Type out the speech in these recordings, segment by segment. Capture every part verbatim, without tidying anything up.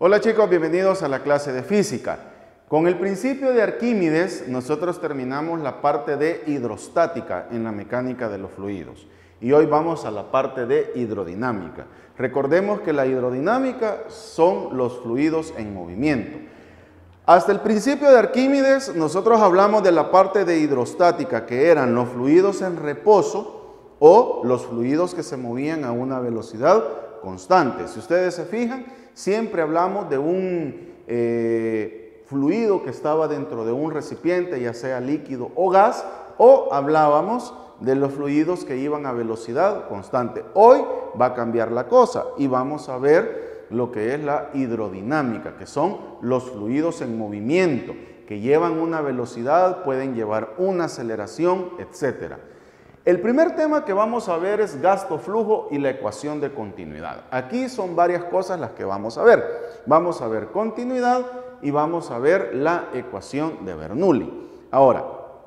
Hola chicos, bienvenidos a la clase de física. Con el principio de Arquímedes nosotros terminamos la parte de hidrostática en la mecánica de los fluidos y hoy vamos a la parte de hidrodinámica. Recordemos que la hidrodinámica son los fluidos en movimiento. Hasta el principio de Arquímedes nosotros hablamos de la parte de hidrostática, que eran los fluidos en reposo o los fluidos que se movían a una velocidad constante. Si ustedes se fijan, siempre hablamos de un eh, fluido que estaba dentro de un recipiente, ya sea líquido o gas, o hablábamos de los fluidos que iban a velocidad constante. Hoy va a cambiar la cosa y vamos a ver lo que es la hidrodinámica, que son los fluidos en movimiento, que llevan una velocidad, pueden llevar una aceleración, etcétera. El primer tema que vamos a ver es gasto-flujo y la ecuación de continuidad. Aquí son varias cosas las que vamos a ver. Vamos a ver continuidad y vamos a ver la ecuación de Bernoulli. Ahora,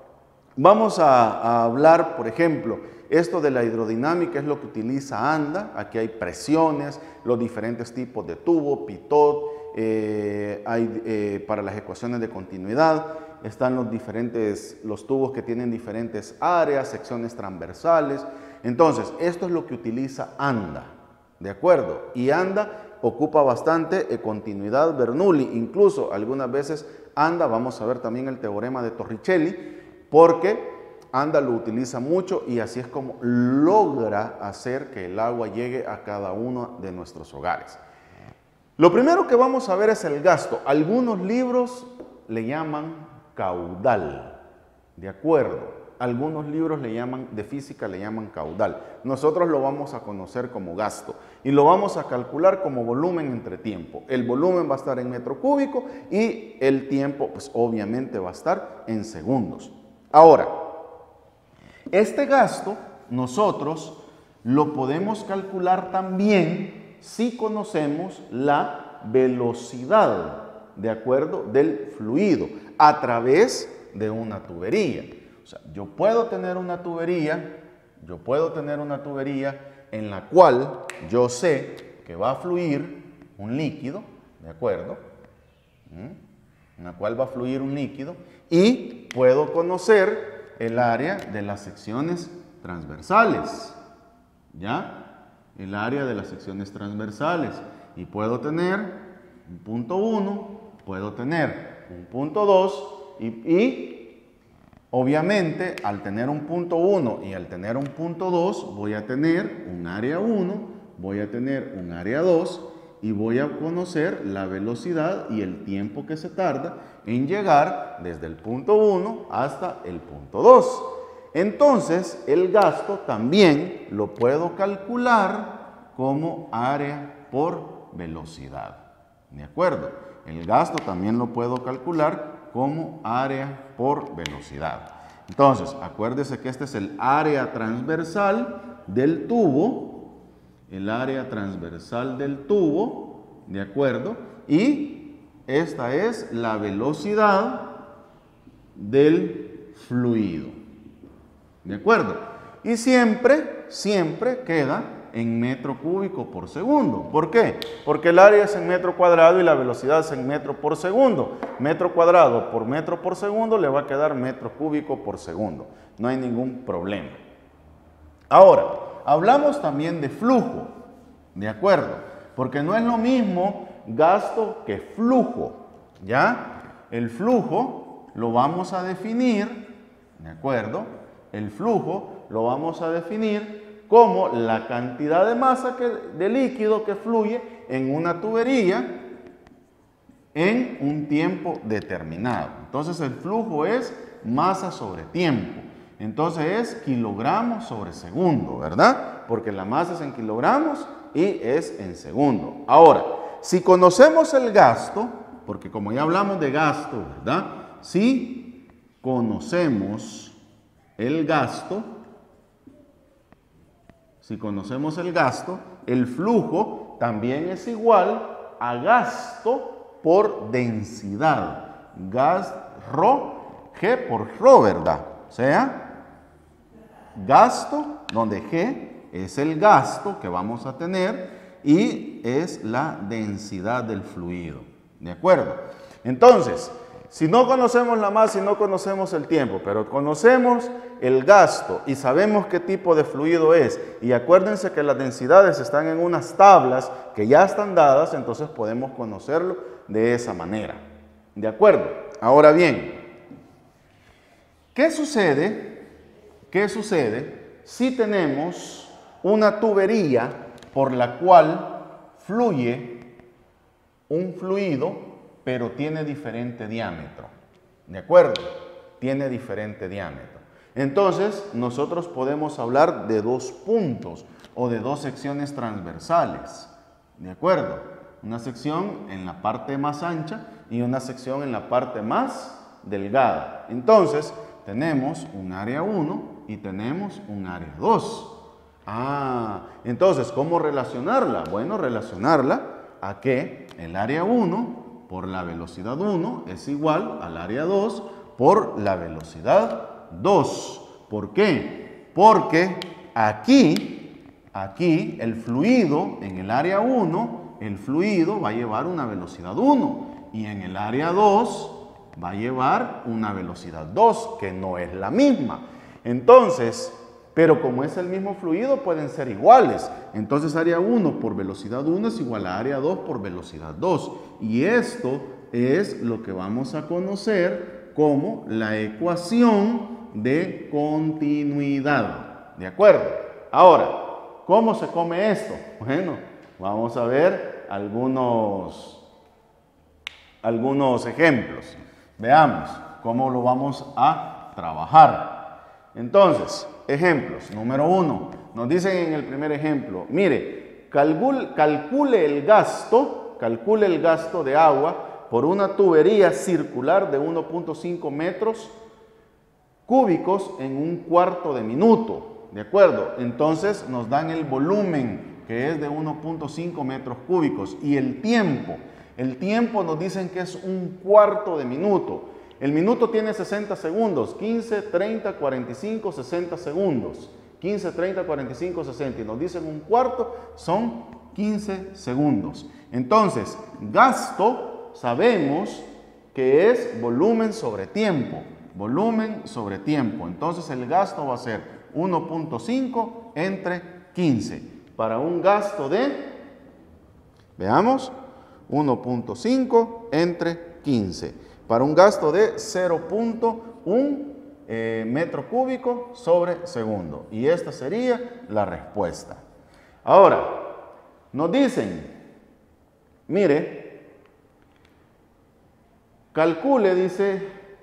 vamos a, a hablar, por ejemplo, esto de la hidrodinámica es lo que utiliza ANDA. Aquí hay presiones, los diferentes tipos de tubo, pitot, eh, hay eh, para las ecuaciones de continuidad. Están los diferentes, los tubos que tienen diferentes áreas, secciones transversales. Entonces, esto es lo que utiliza ANDA, ¿de acuerdo? Y ANDA ocupa bastante eh, continuidad Bernoulli, incluso algunas veces ANDA, vamos a ver también el teorema de Torricelli, porque ANDA lo utiliza mucho y así es como logra hacer que el agua llegue a cada uno de nuestros hogares. Lo primero que vamos a ver es el gasto. Algunos libros le llaman caudal, ¿de acuerdo? Algunos libros le llaman, de física le llaman caudal. Nosotros lo vamos a conocer como gasto y lo vamos a calcular como volumen entre tiempo. El volumen va a estar en metro cúbico y el tiempo, pues obviamente va a estar en segundos. Ahora, este gasto nosotros lo podemos calcular también si conocemos la velocidad, ¿de acuerdo?, del fluido a través de una tubería. O sea, yo puedo tener una tubería, yo puedo tener una tubería en la cual yo sé que va a fluir un líquido, ¿de acuerdo? En la cual va a fluir un líquido y puedo conocer el área de las secciones transversales, ¿ya? El área de las secciones transversales y puedo tener un punto uno, puedo tener un punto dos y, y obviamente al tener un punto uno y al tener un punto dos voy a tener un área uno, voy a tener un área dos y voy a conocer la velocidad y el tiempo que se tarda en llegar desde el punto uno hasta el punto dos. Entonces el gasto también lo puedo calcular como área por velocidad, ¿de acuerdo? El gasto también lo puedo calcular como área por velocidad. Entonces, acuérdese que este es el área transversal del tubo, el área transversal del tubo, ¿de acuerdo? Y esta es la velocidad del fluido, ¿de acuerdo? Y siempre, siempre queda en metro cúbico por segundo. ¿Por qué? Porque el área es en metro cuadrado y la velocidad es en metro por segundo. Metro cuadrado por metro por segundo le va a quedar metro cúbico por segundo. No hay ningún problema. Ahora, hablamos también de flujo, ¿de acuerdo? Porque no es lo mismo gasto que flujo, ¿ya? El flujo lo vamos a definir, ¿de acuerdo? El flujo lo vamos a definir como la cantidad de masa que, de líquido que fluye en una tubería en un tiempo determinado. Entonces el flujo es masa sobre tiempo. Entonces es kilogramos sobre segundo, ¿verdad? Porque la masa es en kilogramos y es en segundo. Ahora, si conocemos el gasto, porque como ya hablamos de gasto, ¿verdad? Si conocemos el gasto, Si conocemos el gasto, el flujo también es igual a gasto por densidad. Gas, Rho, G por Rho, ¿verdad? O sea, gasto, donde G es el gasto que vamos a tener, y es la densidad del fluido. ¿De acuerdo? Entonces, si no conocemos la masa y no conocemos el tiempo, pero conocemos el gasto y sabemos qué tipo de fluido es, y acuérdense que las densidades están en unas tablas que ya están dadas, entonces podemos conocerlo de esa manera. ¿De acuerdo? Ahora bien, ¿qué sucede? ¿Qué sucede si tenemos una tubería por la cual fluye un fluido, pero tiene diferente diámetro? ¿De acuerdo? Tiene diferente diámetro. Entonces, nosotros podemos hablar de dos puntos o de dos secciones transversales. ¿De acuerdo? Una sección en la parte más ancha y una sección en la parte más delgada. Entonces, tenemos un área uno y tenemos un área dos. Ah, entonces, ¿cómo relacionarla? Bueno, relacionarla a que el área uno por la velocidad uno es igual al área dos por la velocidad dos. ¿Por qué? Porque aquí, aquí el fluido en el área uno, el fluido va a llevar una velocidad uno y en el área dos va a llevar una velocidad dos, que no es la misma. Entonces, pero como es el mismo fluido, pueden ser iguales. Entonces, área uno por velocidad uno es igual a área dos por velocidad dos. Y esto es lo que vamos a conocer como la ecuación de continuidad. ¿De acuerdo? Ahora, ¿cómo se come esto? Bueno, vamos a ver algunos, algunos ejemplos. Veamos cómo lo vamos a trabajar. Entonces, ejemplos. Número uno, nos dicen en el primer ejemplo, mire, calcule, calcule el gasto, calcule el gasto de agua por una tubería circular de uno punto cinco metros cúbicos en un cuarto de minuto. ¿De acuerdo? Entonces nos dan el volumen, que es de uno punto cinco metros cúbicos, y el tiempo. El tiempo nos dicen que es un cuarto de minuto. El minuto tiene sesenta segundos, quince, treinta, cuarenta y cinco, sesenta segundos. quince, treinta, cuarenta y cinco, sesenta. Y nos dicen un cuarto, son quince segundos. Entonces, gasto, sabemos que es volumen sobre tiempo. Volumen sobre tiempo. Entonces, el gasto va a ser uno punto cinco entre quince. Para un gasto de, veamos, uno punto cinco entre quince. Para un gasto de cero punto uno eh, metro cúbico sobre segundo. Y esta sería la respuesta. Ahora, nos dicen, mire, calcule, dice,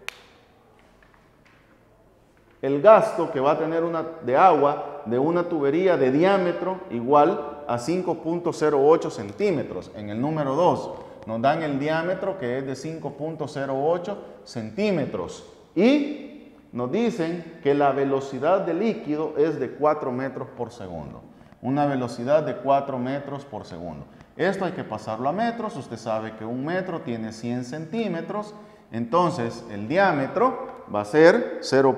el gasto que va a tener una, de agua de una tubería de diámetro igual a cinco punto cero ocho centímetros. En el número dos nos dan el diámetro, que es de cinco punto cero ocho centímetros, y nos dicen que la velocidad del líquido es de cuatro metros por segundo. Una velocidad de cuatro metros por segundo. Esto hay que pasarlo a metros. Usted sabe que un metro tiene cien centímetros. Entonces, el diámetro va a ser cinco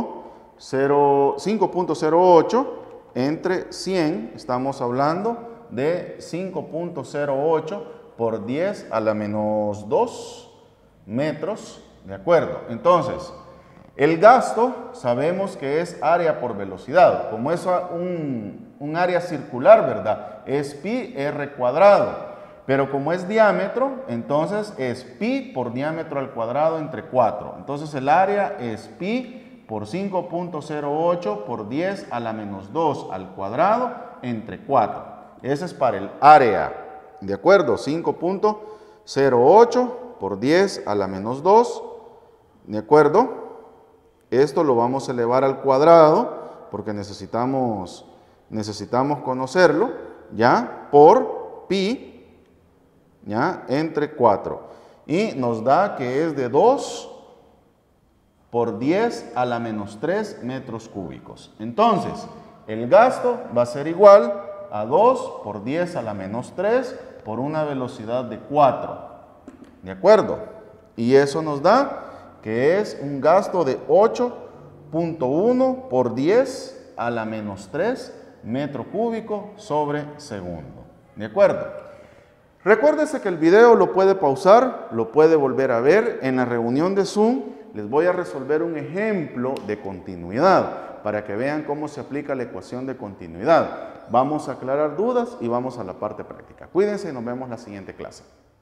punto cero ocho entre cien. Estamos hablando de cinco punto cero ocho por diez a la menos dos metros. ¿De acuerdo? Entonces, el gasto sabemos que es área por velocidad. Como es un, un área circular, ¿verdad? Es pi r cuadrado. Pero como es diámetro, entonces es pi por diámetro al cuadrado entre cuatro. Entonces el área es pi por cinco punto cero ocho por diez a la menos dos al cuadrado entre cuatro. Ese es para el área. ¿De acuerdo? cinco punto cero ocho por diez a la menos dos. ¿De acuerdo? Esto lo vamos a elevar al cuadrado porque necesitamos, necesitamos conocerlo, ¿ya? Por pi, ¿ya? Entre cuatro. Y nos da que es de dos por diez a la menos tres metros cúbicos. Entonces, el gasto va a ser igual a dos por diez a la menos tres por una velocidad de cuatro. ¿De acuerdo? Y eso nos da que es un gasto de ocho punto uno por diez a la menos tres metro cúbico sobre segundo. ¿De acuerdo? Recuérdese que el video lo puede pausar, lo puede volver a ver. En la reunión de Zoom les voy a resolver un ejemplo de continuidad para que vean cómo se aplica la ecuación de continuidad. Vamos a aclarar dudas y vamos a la parte práctica. Cuídense y nos vemos en la siguiente clase.